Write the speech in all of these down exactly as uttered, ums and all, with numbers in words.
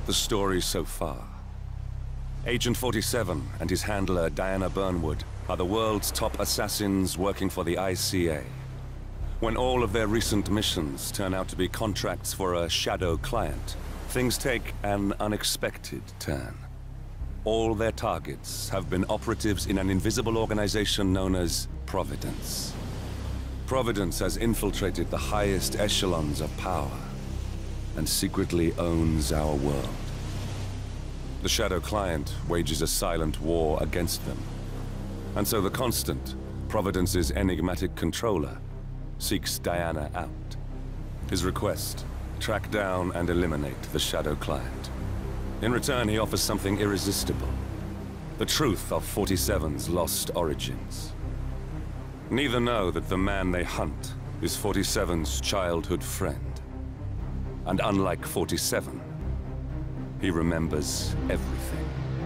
the story so far. Agent forty-seven and his handler Diana Burnwood are the world's top assassins working for the I C A. When all of their recent missions turn out to be contracts for a shadow client, things take an unexpected turn. All their targets have been operatives in an invisible organization known as Providence. Providence has infiltrated the highest echelons of power and secretly owns our world. The Shadow Client wages a silent war against them. And so the Constant, Providence's enigmatic controller, seeks Diana out. His request, track down and eliminate the Shadow Client. In return, he offers something irresistible. The truth of forty-seven's lost origins. Neither know that the man they hunt is forty-seven's childhood friend. And unlike forty-seven, he remembers everything.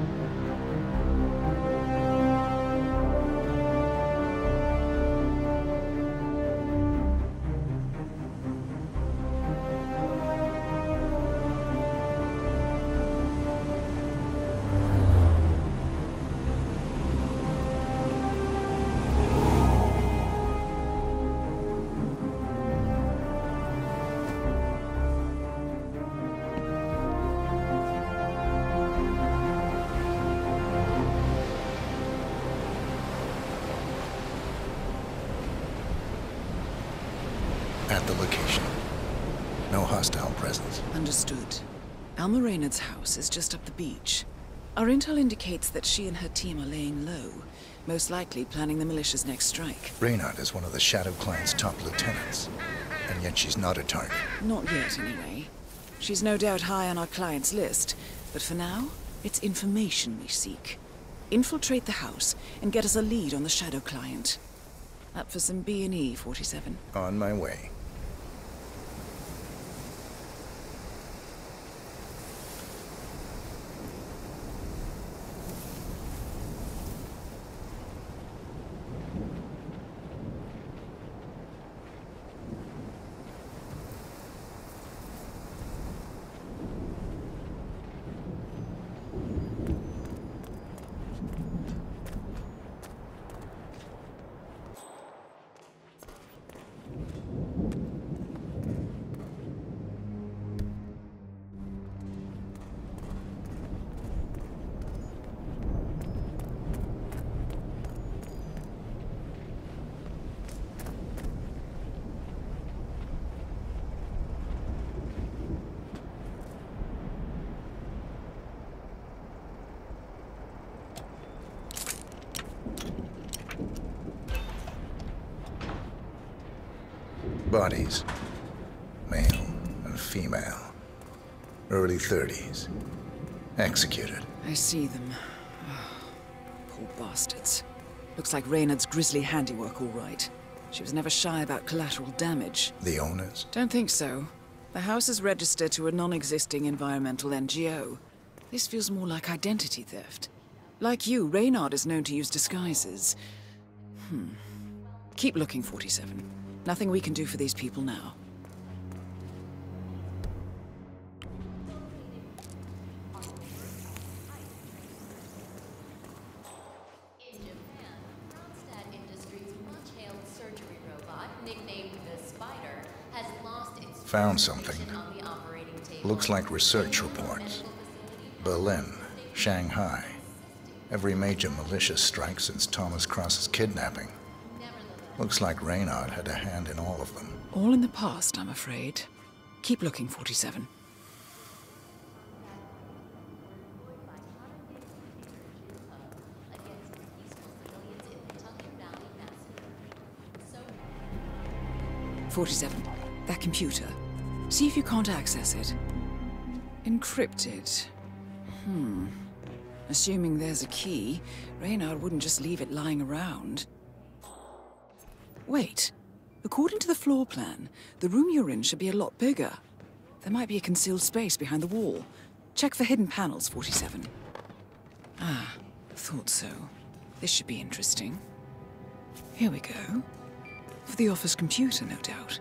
At the location. No hostile presence. Understood. Alma Reynard's house is just up the beach. Our intel indicates that she and her team are laying low, most likely planning the militia's next strike. Reynard is one of the Shadow Client's top lieutenants, and yet she's not a target. Not yet, anyway. She's no doubt high on our client's list, but for now, it's information we seek. Infiltrate the house and get us a lead on the Shadow Client. Up for some B and E, forty-seven. On my way. Bodies. Male and female. Early thirties. Executed. I see them. Oh, poor bastards. Looks like Reynard's grisly handiwork, all right. She was never shy about collateral damage. The owners? Don't think so. The house is registered to a non-existing environmental N G O. This feels more like identity theft. Like you, Reynard is known to use disguises. Hmm. Keep looking, forty-seven. Nothing we can do for these people now. In Japan, Ronstadt Industries' much-hailed surgery robot, nicknamed the Spider, has lost its... Found something. On the operating table. Looks like research reports. Berlin, Shanghai. Every major militia strike since Thomas Cross's kidnapping. Looks like Reynard had a hand in all of them. All in the past, I'm afraid. Keep looking, forty-seven. forty-seven. That computer. See if you can't access it. Encrypted. Hmm. Assuming there's a key, Reynard wouldn't just leave it lying around. Wait. According to the floor plan, the room you're in should be a lot bigger. There might be a concealed space behind the wall. Check for hidden panels, forty-seven. Ah, thought so. This should be interesting. Here we go. For the office computer, no doubt.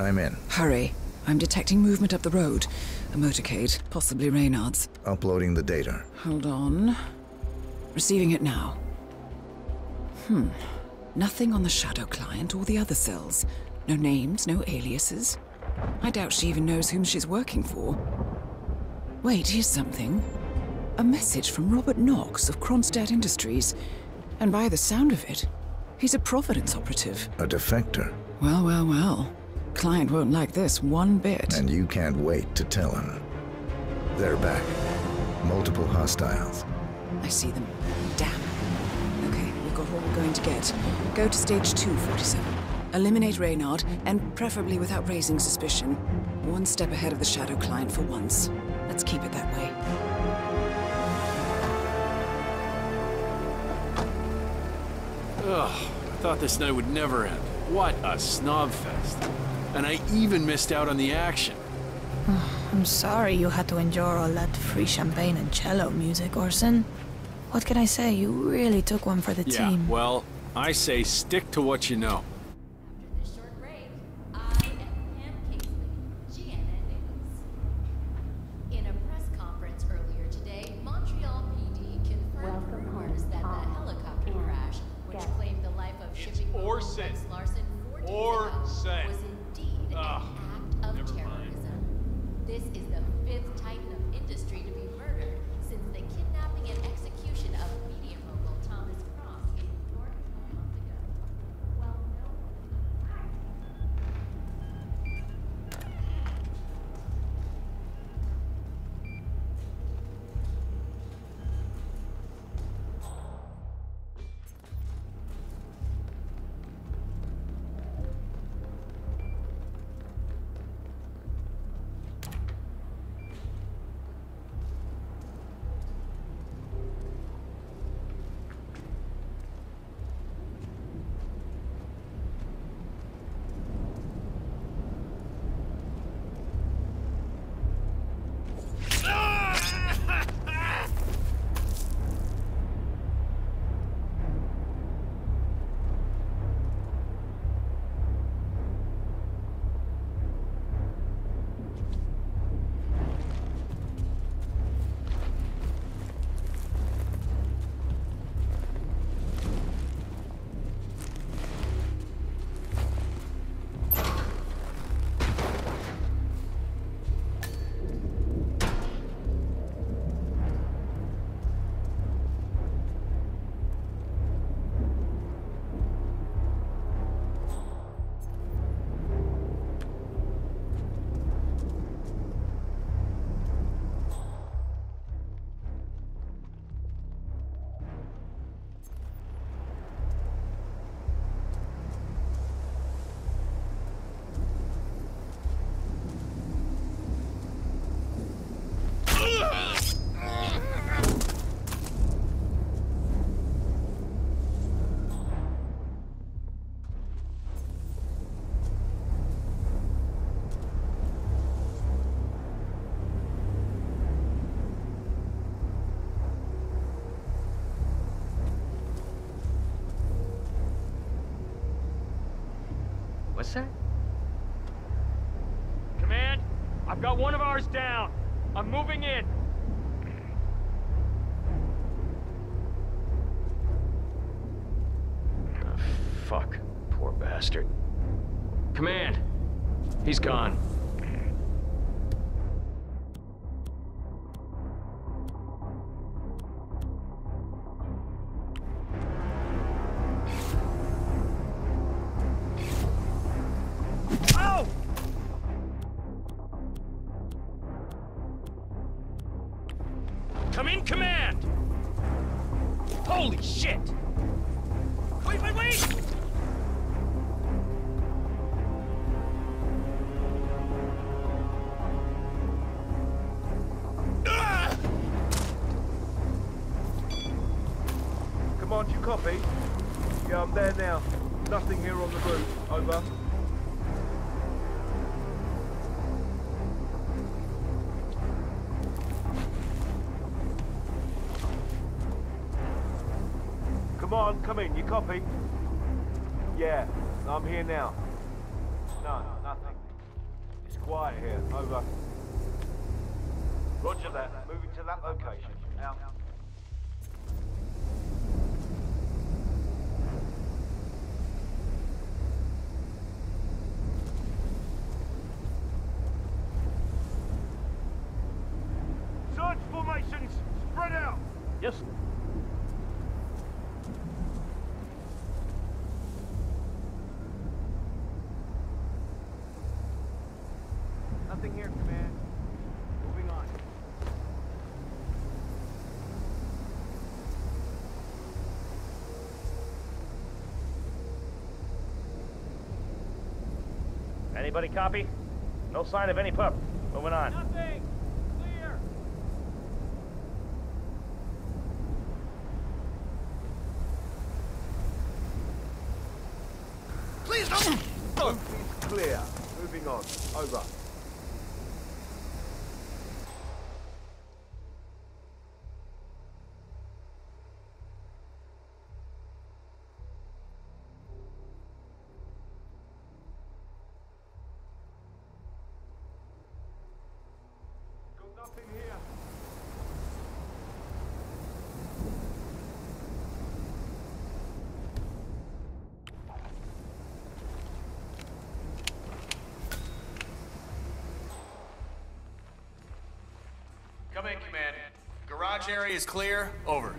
I'm in. Hurry. I'm detecting movement up the road. A motorcade, possibly Reynard's. Uploading the data. Hold on. Receiving it now. Hmm. Nothing on the Shadow client or the other cells. No names, no aliases. I doubt she even knows whom she's working for. Wait, here's something. A message from Robert Knox of Kronstadt Industries. And by the sound of it, he's a Providence operative. A defector. Well, well, well. Client won't like this one bit. And you can't wait to tell him. They're back. Multiple hostiles. I see them. Damn. Okay, we've got all we're going to get. Go to stage two, forty-seven. Eliminate Reynard, and preferably without raising suspicion. One step ahead of the Shadow client for once. Let's keep it that way. Ugh, I thought this night would never end. What a snob fest. And I even missed out on the action. I'm sorry you had to endure all that free champagne and cello music, Orson. What can I say? You really took one for the Yeah, team. well, I say stick to what you know. After this short break, I am Pam Kingsley, G N N News. In a press conference earlier today, Montreal P D confirmed rumors that the helicopter crash, which claimed the life of shipping mogul Orson. Rex Larson four days Orson. ago, was indeed Ugh, an act of never mind. terrorism. This is the fifth titan of industry to be murdered since the kidnapping and execution of media mogul Thomas Cross in New York a month ago. Well, no. What's that? Command, I've got one of ours down. I'm moving in. Oh, fuck. Poor bastard. Command, he's gone. Come in, command! Holy shit! Wait, wait, wait! Ah! Command, you copy? Yeah, I'm there now. Nothing here on the roof. Over. Come on, come in, you copy? Yeah, I'm here now. No, nothing. Over. Roger that. Moving to that location. Out. Search formations! Spread out! Yes. Nothing here, Command. Moving on. Anybody copy? No sign of any pup. Moving on. Nothing! Clear! Please don't! Boat is clear. Moving on. Over. Got nothing here. Come in, Command. Garage area is clear. Over.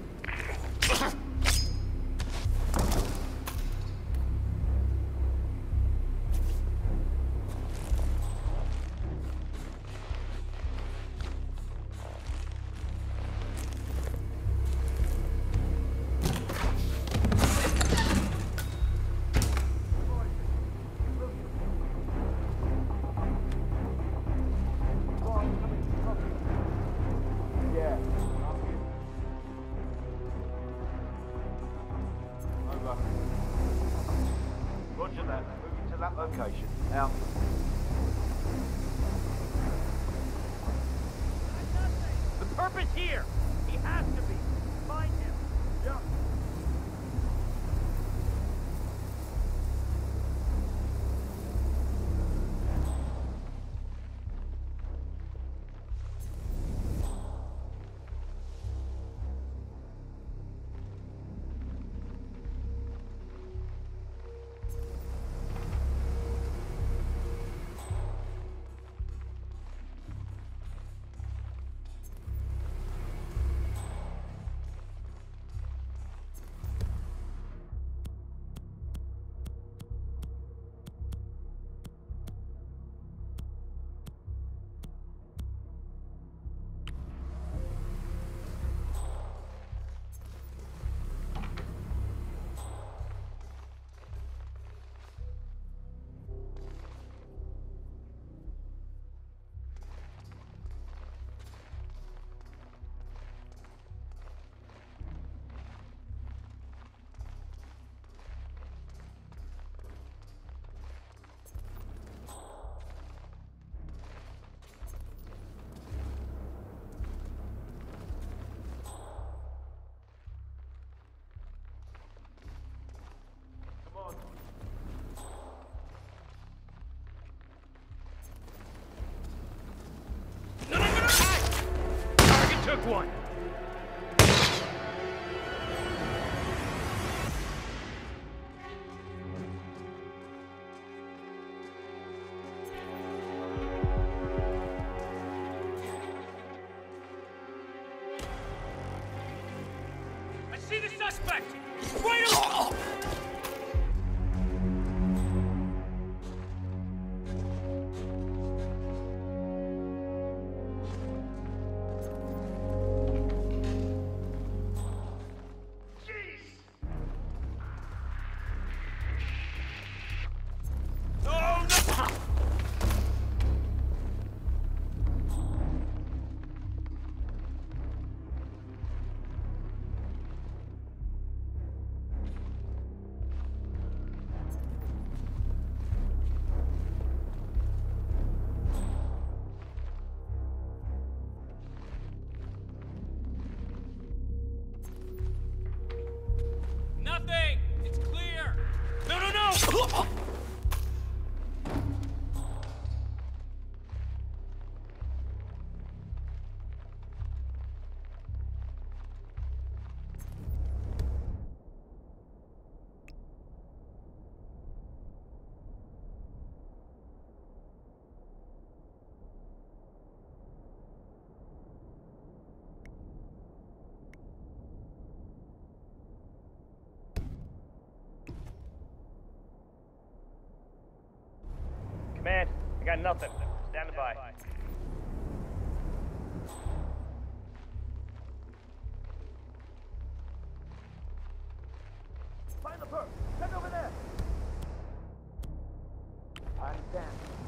Yeah. Over. Roger that. Moving to that location. Out. The perp is here! He has to be! Find him! Yeah. Come on. Target took one! I see the suspect! Right on! Man, I got nothing. Standing by. Find the perp! Check over there! I understand.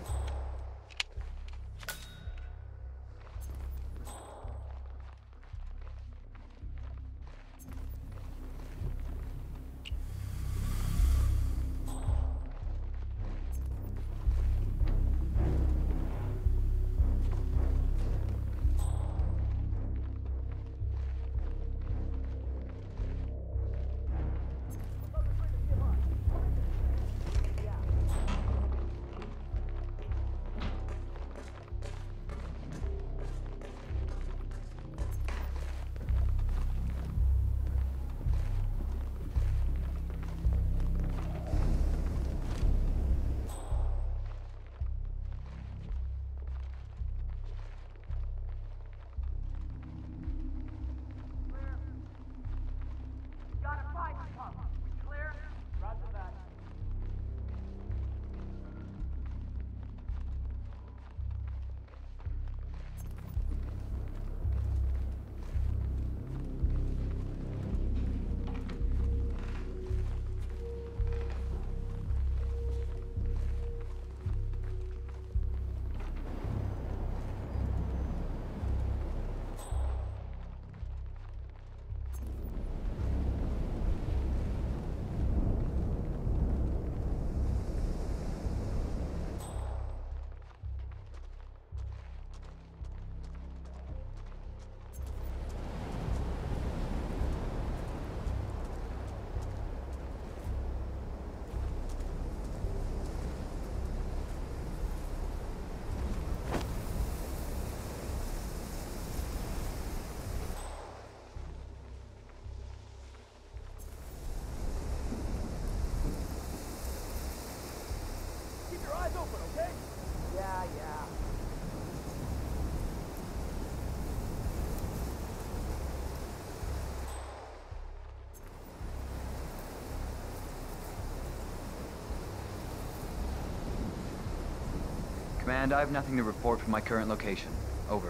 Command, I have nothing to report from my current location. Over.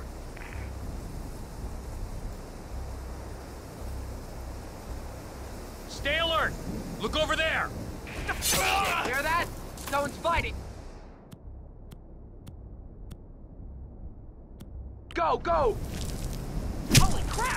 Stay alert! Look over there! Hear that? Someone's fighting! Go, go! Holy crap!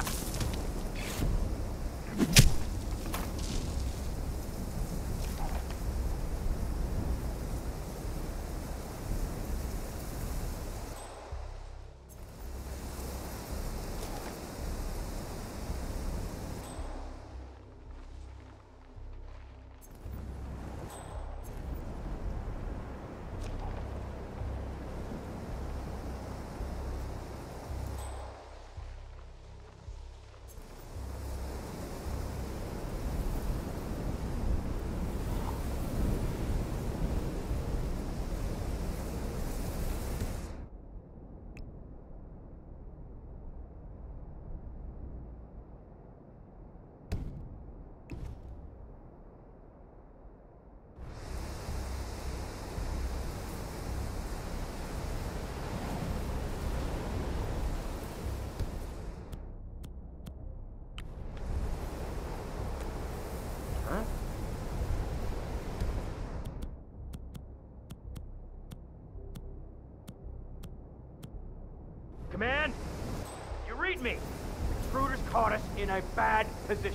Command, you read me. Intruders caught us in a bad position.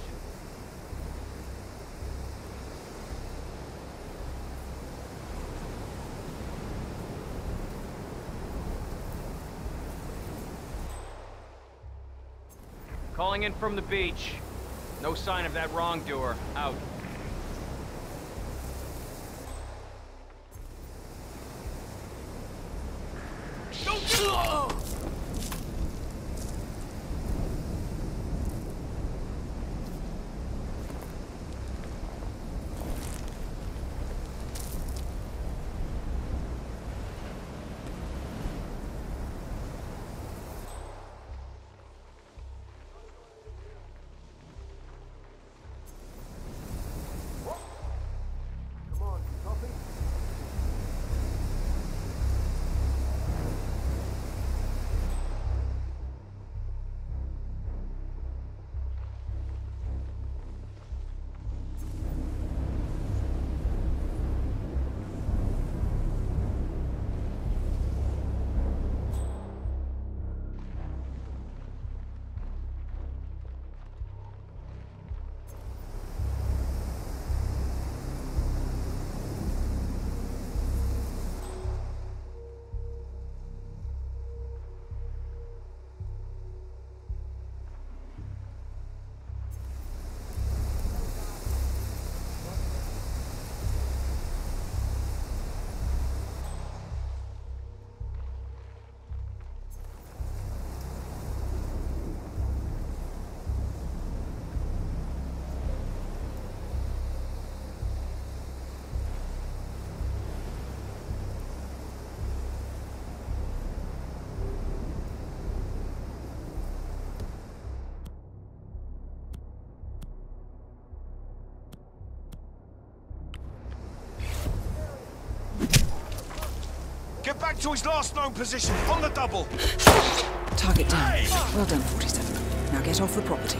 Calling in from the beach. No sign of that wrongdoer. Out. back to his last known position, on the double. Target down. Well done, forty-seven. Now get off the property.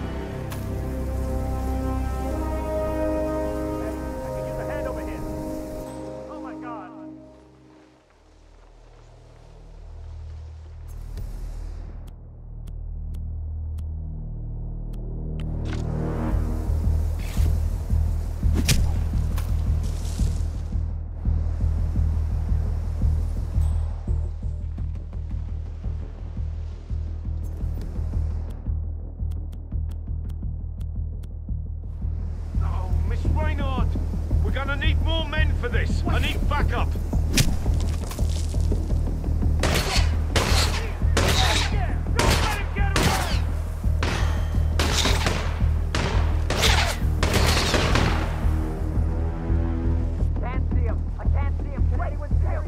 Reynard! We're gonna need more men for this. I need backup. Can't see him. I can't see him. Can anyone see him?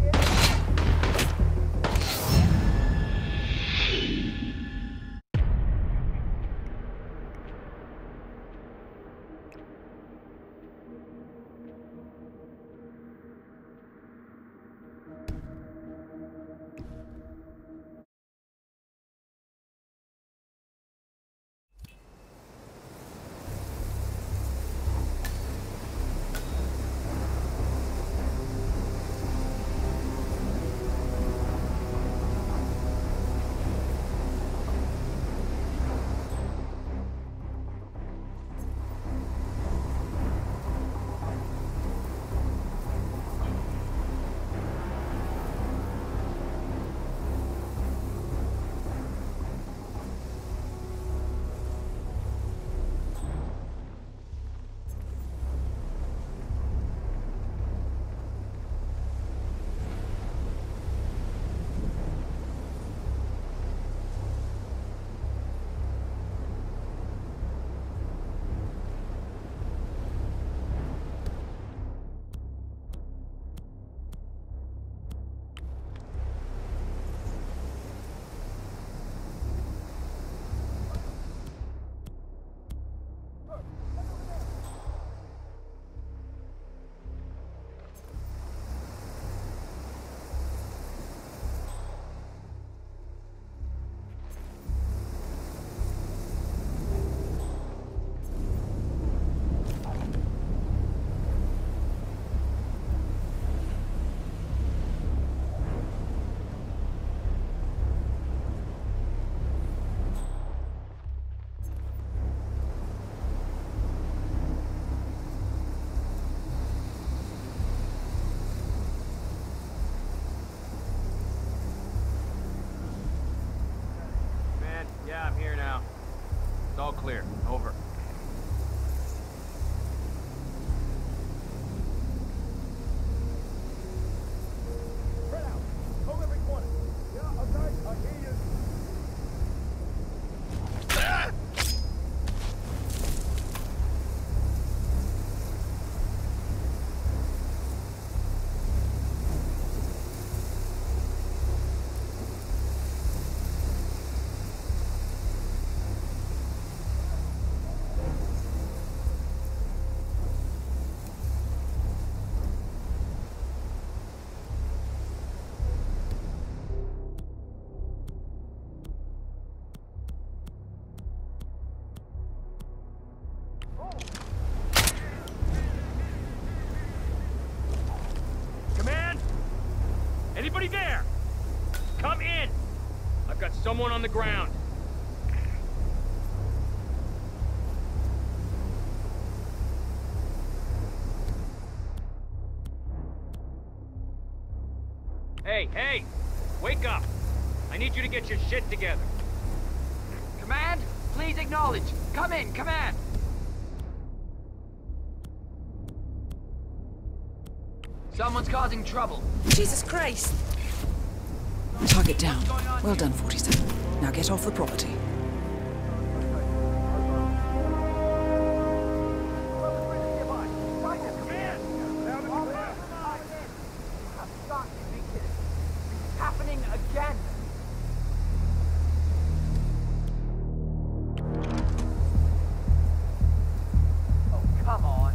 Yeah, I'm here now. It's all clear. Over. Spread out. Hold every corner. Yeah, okay. I hear you. Anybody there? Come in! I've got someone on the ground. Hey, hey! Wake up! I need you to get your shit together. Command, please acknowledge. Come in, command! Someone's causing trouble. Jesus Christ! Target down. Well done, forty-seven. Now get off the property. Happening again! Oh, come on.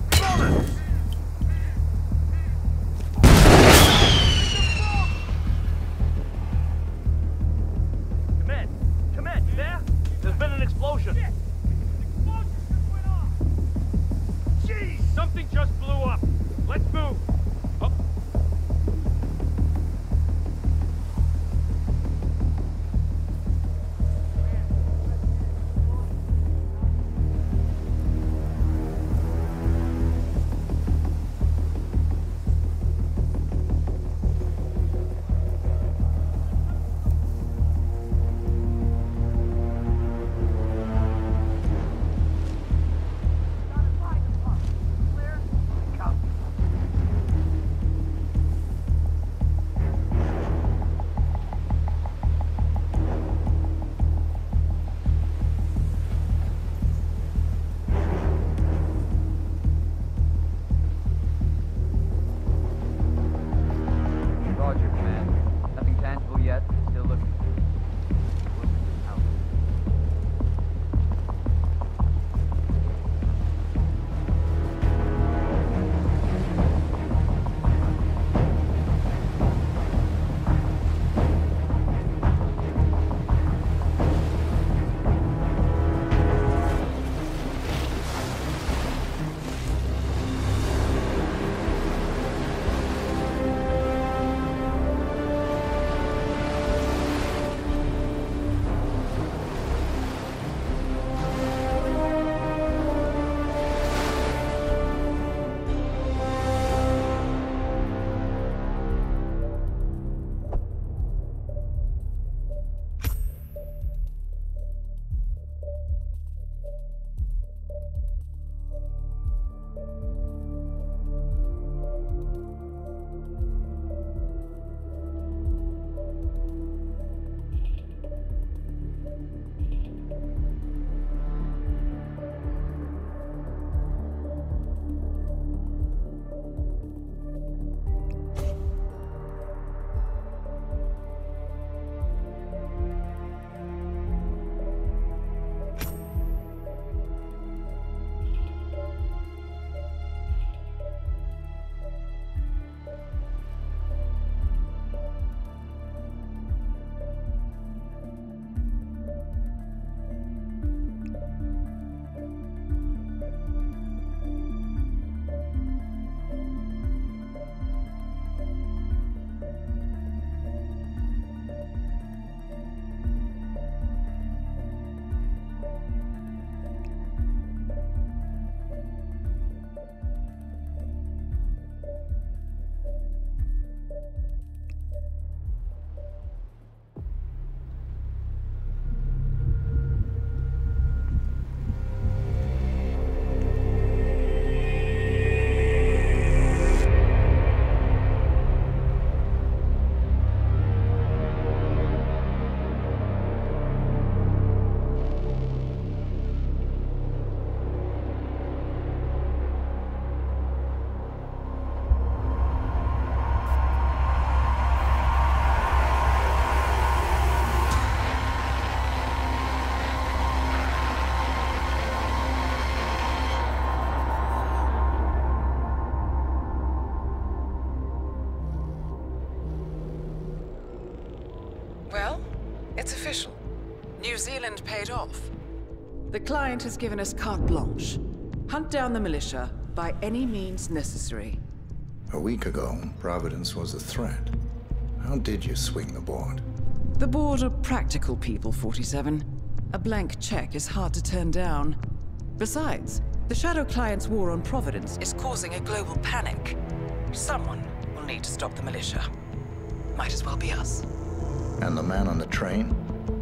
Well, it's official. New Zealand paid off. The client has given us carte blanche. Hunt down the militia by any means necessary. A week ago, Providence was a threat. How did you swing the board? The board are practical people, forty-seven. A blank check is hard to turn down. Besides, the Shadow Client's war on Providence is causing a global panic. Someone will need to stop the militia. Might as well be us. And the man on the train?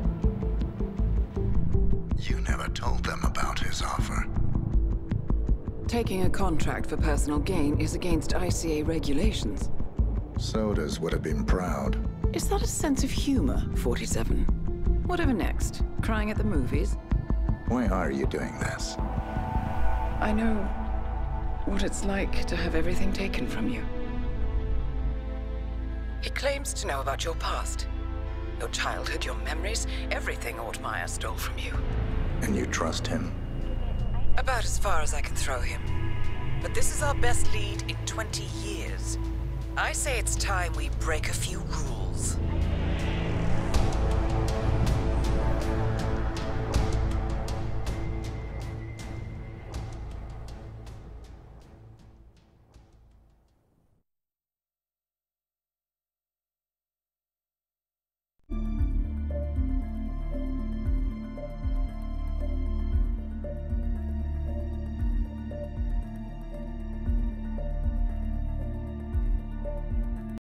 You never told them about his offer. Taking a contract for personal gain is against I C A regulations. Sodas would have been proud. Is that a sense of humor, forty-seven? Whatever next? Crying at the movies? Why are you doing this? I know what it's like to have everything taken from you. He claims to know about your past. Your childhood, your memories, everything Ortmeyer stole from you. And you trust him? About as far as I can throw him. But this is our best lead in twenty years. I say it's time we break a few rules.